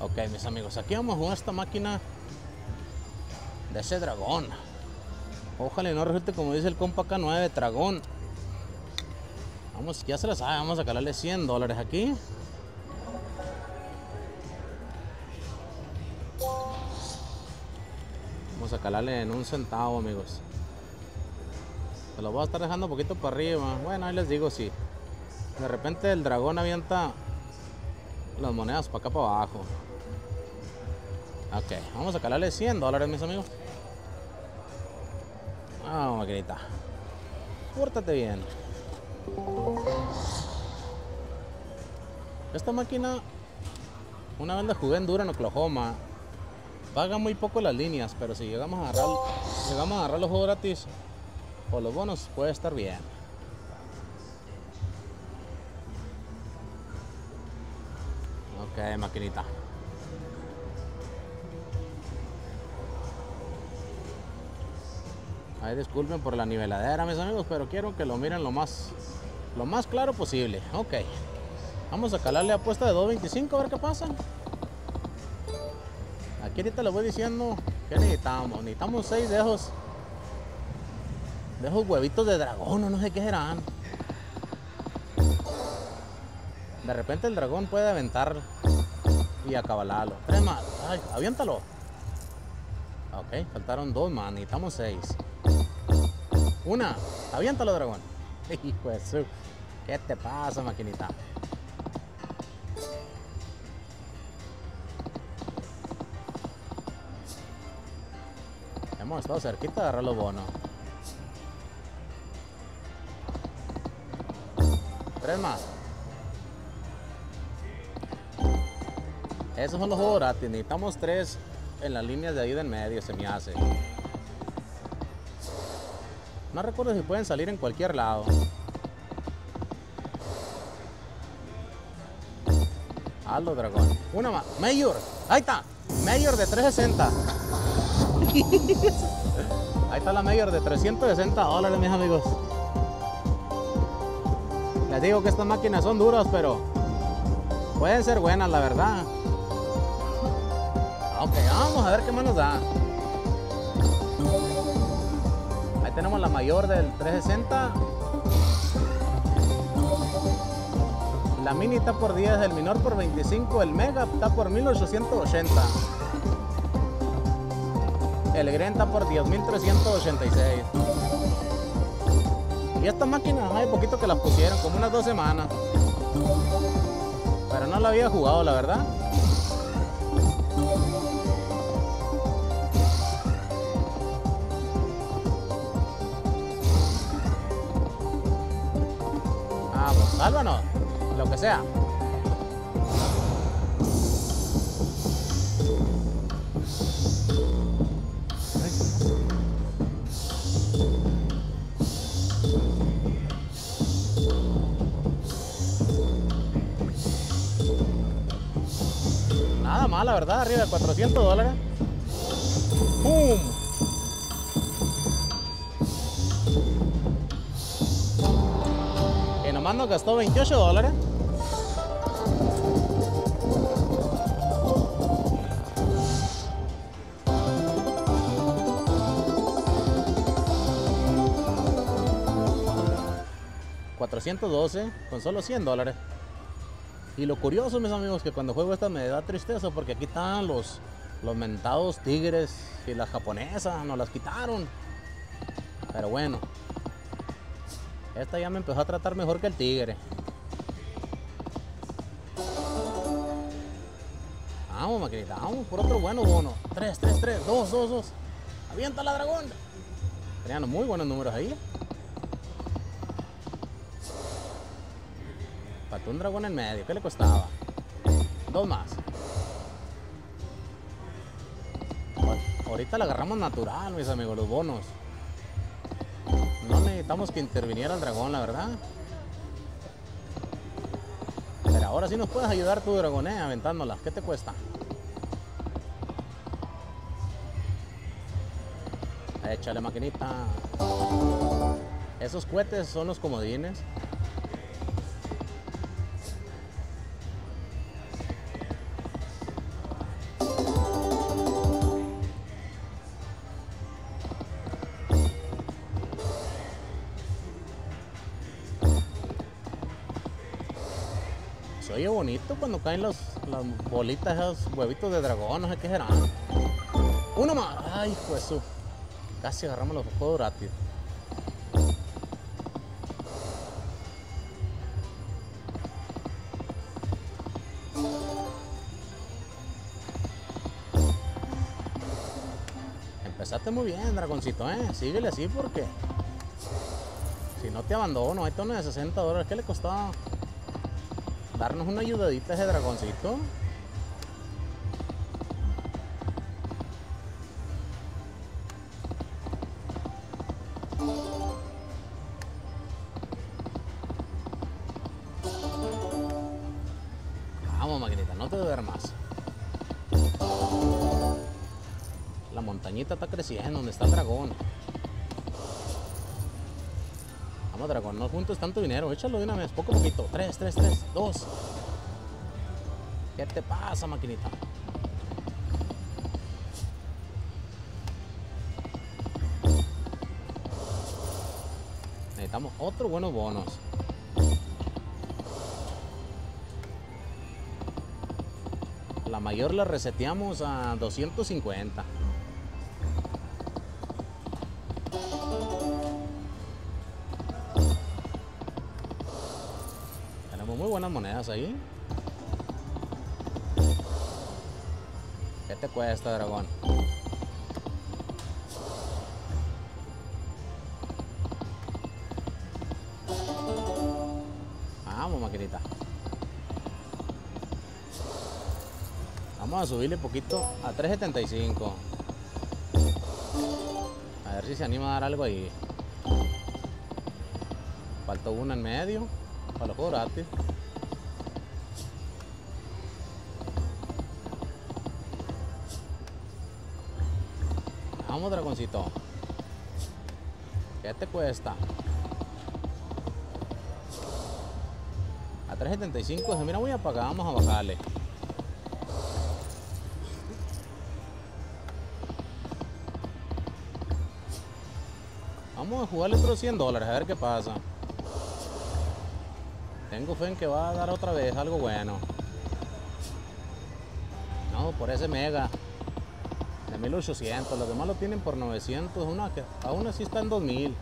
Ok, mis amigos, aquí vamos a jugar esta máquina de ese dragón. Ojalá y no resulte como dice el compa K9, dragón. Vamos, ya se la sabe, vamos a calarle $100 aquí. Vamos a calarle en 1 centavo, amigos. Se lo voy a estar dejando un poquito para arriba. Bueno, ahí les digo, si de repente el dragón avienta las monedas para acá para abajo. Ok, vamos a calarle $100, mis amigos. Vamos, maquinita. Pórtate bien. Esta máquina, una vez la jugué en Durham, Oklahoma. Paga muy poco las líneas, pero si llegamos a agarrar los juegos gratis o los bonos, puede estar bien. Ok, maquinita. Ay, disculpen por la niveladera, mis amigos, pero quiero que lo miren lo más claro posible. Ok. Vamos a calarle apuesta de 2.25 a ver qué pasa. Aquí ahorita les voy diciendo que necesitamos. Necesitamos 6 de esos huevitos de dragón o no sé qué serán. De repente el dragón puede aventar y acabalarlo. 3 más. Ay, aviéntalo. Ok, faltaron 2 más. Necesitamos 6. 1. Aviéntalo, dragón. Hijo de su. ¿Qué te pasa, maquinita? Hemos estado cerquita de agarrar los bonos. 3 más. Esos son los juegos gratis. Necesitamos 3 en las líneas de ahí del medio, se me hace. No recuerdo si pueden salir en cualquier lado. Hazlo, dragón. 1 más. Mayor. Ahí está. Mayor de 360. Ahí está la Mayor de $360, mis amigos. Les digo que estas máquinas son duras, pero pueden ser buenas, la verdad. Ok, vamos a ver qué más nos da. Ahí tenemos la Mayor del 360. La mini está por 10, el menor por 25, el mega está por 1880. El Gren está por 10.386. Y esta máquina hay poquito que las pusieron, como unas 2 semanas. Pero no la había jugado, la verdad. Vamos, sálvanos. Lo que sea. Nada más, la verdad, arriba de $400. ¡Pum! Que nomás nos gastó $28. $412 con solo $100. Y lo curioso, mis amigos, que cuando juego esta me da tristeza porque aquí están los mentados tigres y la japonesa, nos las quitaron. Pero bueno, esta ya me empezó a tratar mejor que el tigre. Vamos, maquinita, vamos por otro bueno bono. 3, 3, 3, 2, 2, 2. Avienta la dragón. Tenían muy buenos números ahí. Faltó un dragón en medio, ¿qué le costaba? 2 más. Bueno, ahorita la agarramos natural, mis amigos, los bonos. No necesitamos que interviniera el dragón, la verdad. Pero ahora sí nos puedes ayudar tu dragón, aventándola. ¿Qué te cuesta? Échale, maquinita. Esos cohetes son los comodines. oye bonito cuando caen las bolitas, esos huevitos de dragón, no sé qué serán. Uno más. Ay, pues casi agarramos los ojos gratis. Empezaste muy bien, dragoncito, síguele así porque si no te abandono. Ahí está uno de $60. ¿Qué le costaba darnos una ayudadita a ese dragoncito? Vamos, maquinita, no te duermas. La montañita está creciendo, donde está el dragón. Vamos, dragón, no juntes tanto dinero, échalo de una vez, poco a poquito. 3, 2. ¿Qué te pasa, maquinita? Necesitamos otros buenos bonos. La mayor la reseteamos a 250. Tenemos muy buenas monedas ahí. ¿Qué te cuesta, dragón? Vamos, maquinita. Vamos a subirle poquito a 3.75. A ver si se anima a dar algo ahí. Falta una en medio para los juegos gratis. Vamos, dragoncito. ¿Qué te cuesta? A 3.75 se mira muy apagado. Vamos a bajarle. Vamos a jugarle otros $100, a ver qué pasa. Tengo fe en que va a dar otra vez algo bueno. No, por ese mega de 1800. Los demás lo tienen por 900. Una que aún así está en 2000.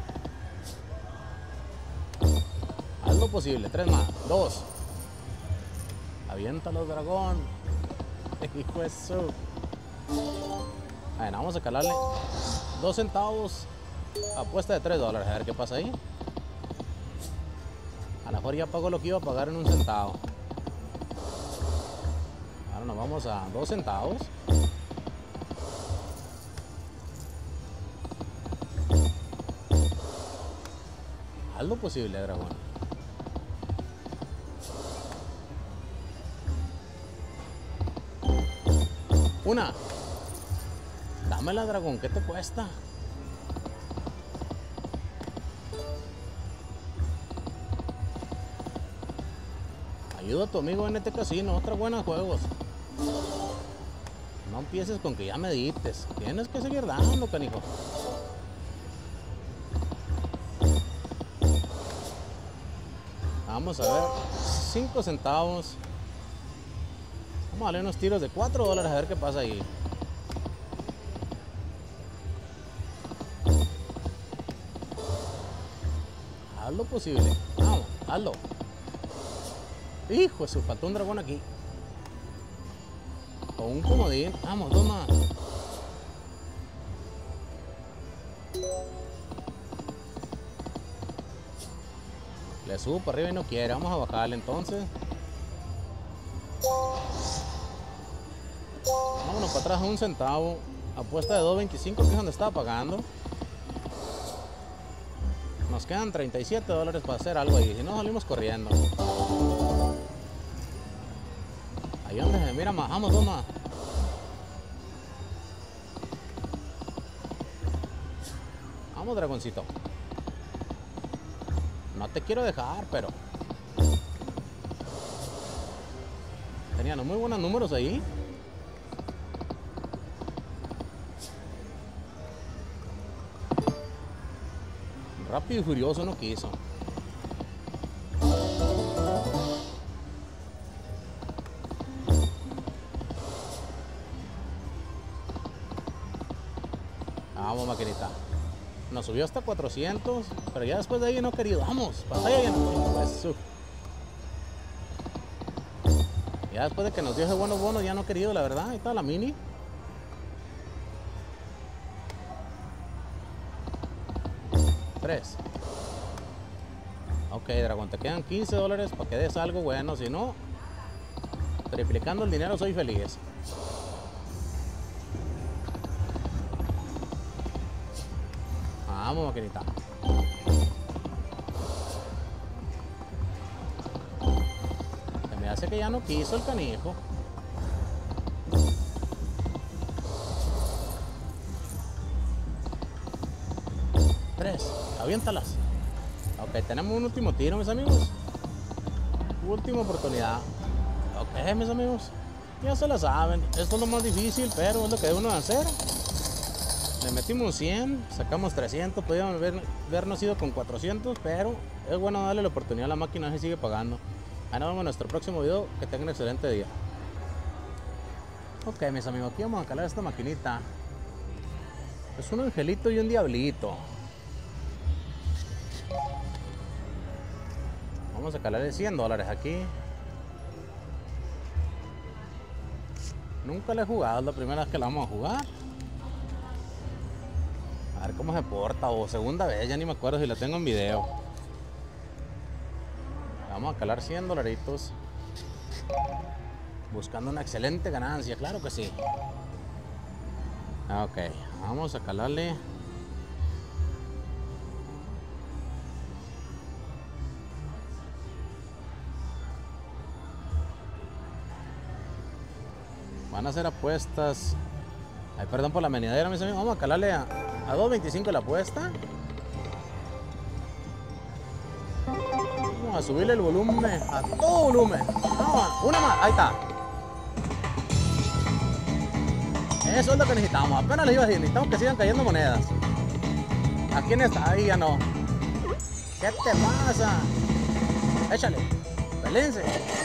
Haz lo posible. 3 más. 2. Aviéntalo, dragón. Hijo de su. Bueno, vamos a calarle 2 centavos. Apuesta de $3. A ver qué pasa ahí. A lo mejor ya pagó lo que iba a pagar en 1 centavo. Ahora nos vamos a 2 centavos. Haz lo posible, dragón. Una. Dámela, dragón. ¿Qué te cuesta? Ayuda a tu amigo en este casino. Otros buenos juegos. No empieces con que ya me dites. Tienes que seguir dando, canijo. Vamos a ver. 5 centavos. Vamos a darle unos tiros de $4. A ver qué pasa ahí. Haz lo posible. Vamos, hazlo. Hijo de su, faltó un dragón aquí. Con un comodín. Vamos, 2 más. Le subo para arriba y no quiere. Vamos a bajarle entonces. Vámonos para atrás a 1 centavo. Apuesta de 2.25, que es donde estaba pagando. Nos quedan $37 para hacer algo ahí. Si no, salimos corriendo. Ahí donde se mira más. Vamos, 2 más. Vamos, dragoncito. No te quiero dejar, pero tenían muy buenos números ahí. Rápido y Furioso no quiso. Vamos, maquinita. Nos subió hasta 400, pero ya después de ahí no he querido. Vamos, pantalla llena. Eso. Ya después de que nos dio ese buenos bonos ya no he querido, la verdad. Ahí está la mini. $3. Ok, Dragón, te quedan $15 para que des algo bueno. Si no, triplicando el dinero soy feliz. Vamos, maquinita. Se me hace que ya no quiso el canijo. $3. Aviéntalas. Ok, tenemos un último tiro, mis amigos. Última oportunidad. Ok, mis amigos. Ya se la saben. Esto es lo más difícil, pero es lo que debe uno hacer. Le metimos 100, sacamos 300. Podríamos habernos ido con 400, pero es bueno darle la oportunidad a la máquina, se sigue pagando. Ahí nos vemos en nuestro próximo video. Que tengan un excelente día. Ok, mis amigos, aquí vamos a calar esta maquinita. Es un angelito y un diablito. Vamos a calarle $100 aquí. Nunca la he jugado, es la primera vez que la vamos a jugar. A ver cómo se porta, o segunda vez, ya ni me acuerdo si la tengo en video. Vamos a calar $100. Buscando una excelente ganancia, claro que sí. Ok, vamos a calarle. Van a hacer apuestas. Ay, perdón por la menidera, mis amigos. Vamos a calarle a $2.25 la apuesta. Vamos a subirle el volumen a todo volumen. Vamos, una más. Ahí está. Eso es lo que necesitamos. Apenas les iba a decir, necesitamos que sigan cayendo monedas. ¿A quién está? Ahí ya no. ¿Qué te pasa? Échale. Pelense.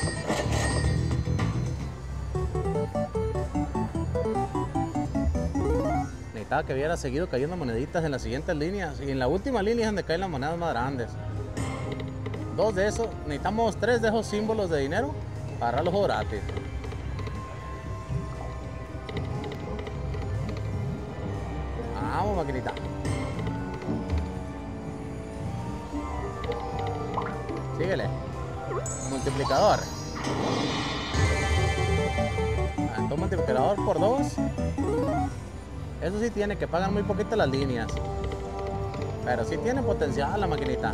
Necesitaba que hubiera seguido cayendo moneditas en las siguientes líneas. Y en la última línea es donde caen las monedas más grandes. 2 de esos. Necesitamos 3 de esos símbolos de dinero para agarrar los juegos gratis. Vamos, maquinita. Síguele. Multiplicador. Entonces multiplicador por 2. Eso sí tiene que pagar muy poquito las líneas. Pero sí tiene potencial la maquinita.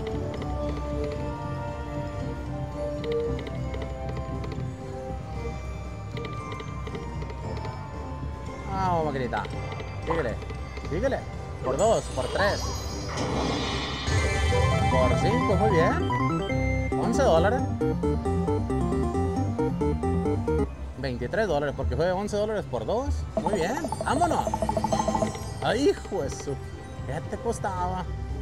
Vamos, maquinita. Síguele. Síguele. Por 2, por 3. Por 5, muy bien. $11. $23 porque fue $11 por 2. Muy bien. Vámonos. Ay, hijo de su. ¿Qué te costaba?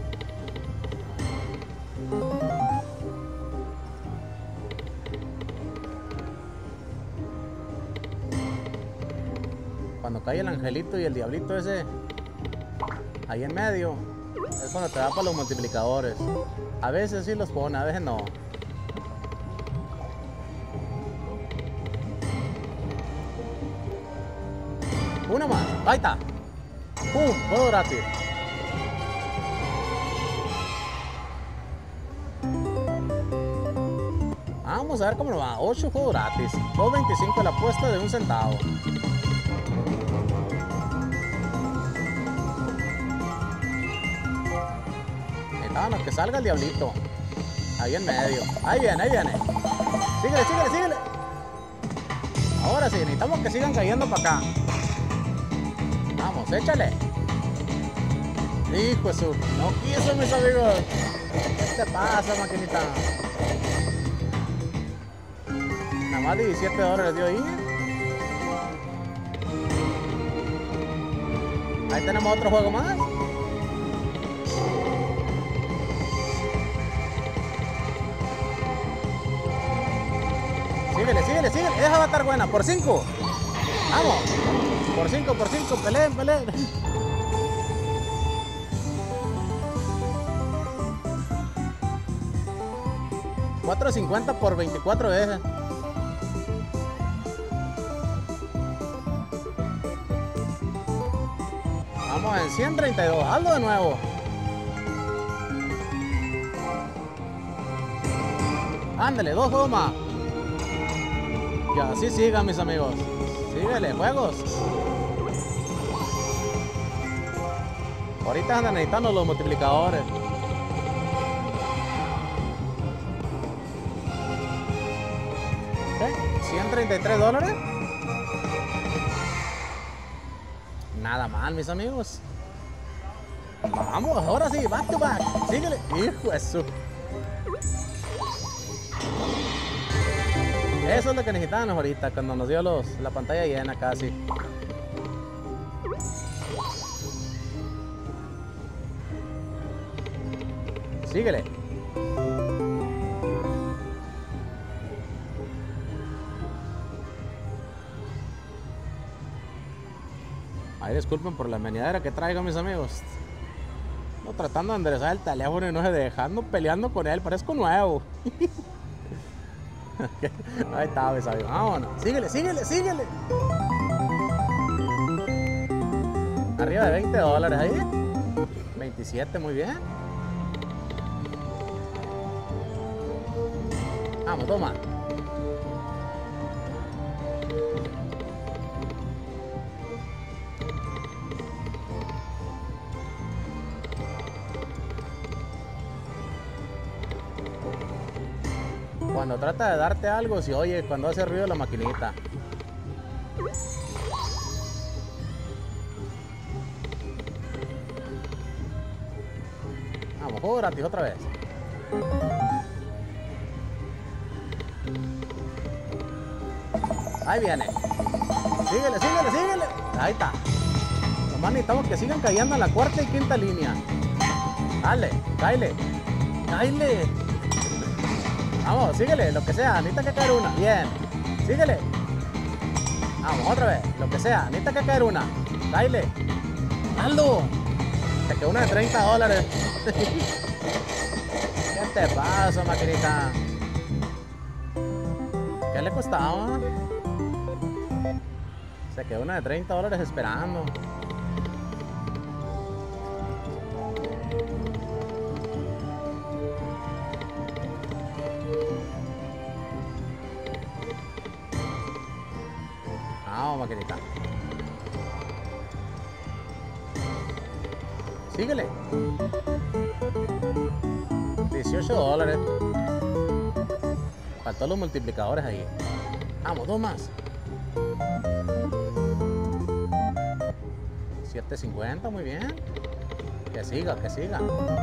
Cuando cae el angelito y el diablito ese ahí en medio, es cuando te da para los multiplicadores. A veces sí los pone, a veces no. Una más, ahí está. ¡Pum! Juego gratis. Vamos a ver cómo nos va. 8 juegos gratis. $2.25 la apuesta de 1 centavo. Necesitamos que salga el diablito. Ahí en medio. Ahí viene, ahí viene. Síguele, síguele, síguele. Ahora sí, necesitamos que sigan cayendo para acá. Vamos, échale. Hijo de su. No quiso, mis amigos. ¿Qué te pasa, maquinita? Nada más $17 dio ahí. Ahí tenemos otro juego más. Síguele, síguele, síguele. Esa va a estar buena. Por 5. Vamos. Por 5, peleen, peleen. 4.50 por 24 veces. Vamos en 132. Hazlo de nuevo. Ándale, 2 juegos más. Y así sigan, mis amigos. Síguele, juegos. Ahorita andan necesitando los multiplicadores. ¿Qué? $133. Nada mal, mis amigos. Vamos, ahora sí, back to back. Síguele. Hijo de su. Eso es lo que necesitábamos ahorita, cuando nos dio la pantalla llena casi. Síguele. Ay, disculpen por la meneadera que traigo, mis amigos. No, tratando de enderezar el teléfono y no se dejando peleando con él, parezco nuevo. Ahí está, mis amigos. Vámonos. Síguele, síguele, síguele. Arriba de $20 ahí. 27, muy bien. Vamos, toma. Cuando trata de darte algo, si oye, cuando hace ruido la maquinita. Vamos, juego gratis otra vez. Ahí viene. Síguele, síguele, síguele. Ahí está. Nomás necesitamos que sigan cayendo en la cuarta y quinta línea. Dale, cáele. Cáele. Vamos, síguele, lo que sea, necesita que caer una. Bien, síguele. Vamos, otra vez, lo que sea, necesita que caer una. Cáele. Aldo. Te quedó una de $30. ¿Qué te pasa, maquinita? ¿Qué le costaba? Se quedó una de $30 esperando. Vamos, maquinita. Síguele. $18. Faltó los multiplicadores ahí. Vamos, 2 más. 7.50, muy bien. Que siga, que siga.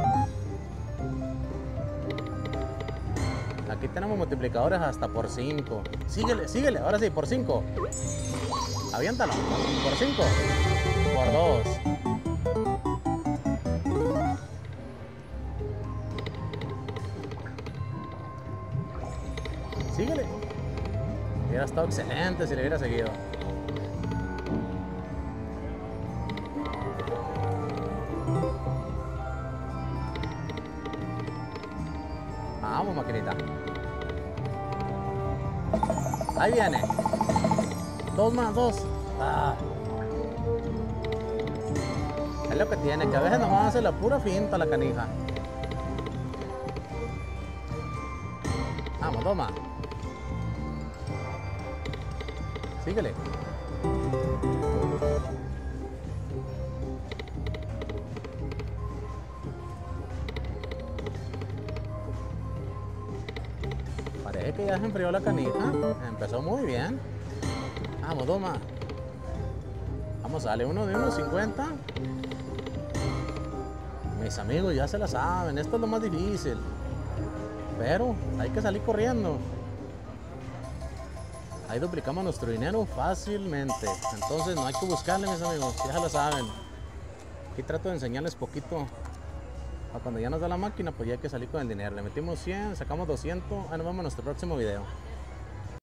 Aquí tenemos multiplicadores hasta por 5. Síguele, síguele. Ahora sí, por 5. Aviéntalo. Por 5. Por 2. Síguele. Hubiera estado excelente si le hubiera seguido. Vamos, maquinita. Ahí viene. 2 más, 2. Ah. Es lo que tiene, que a veces nomás hace la pura finta la canija. Vamos, toma. Síguele. Parece que ya se enfrió la canija. Empezó muy bien. Vamos, toma. Vamos, sale uno de 1.50. Mis amigos ya se la saben. Esto es lo más difícil. Pero hay que salir corriendo. Ahí duplicamos nuestro dinero fácilmente. Entonces no hay que buscarle, mis amigos. Ya se lo saben. Aquí trato de enseñarles poquito. A cuando ya nos da la máquina, pues ya hay que salir con el dinero. Le metimos 100, sacamos 200. Ahí nos vemos en nuestro próximo video.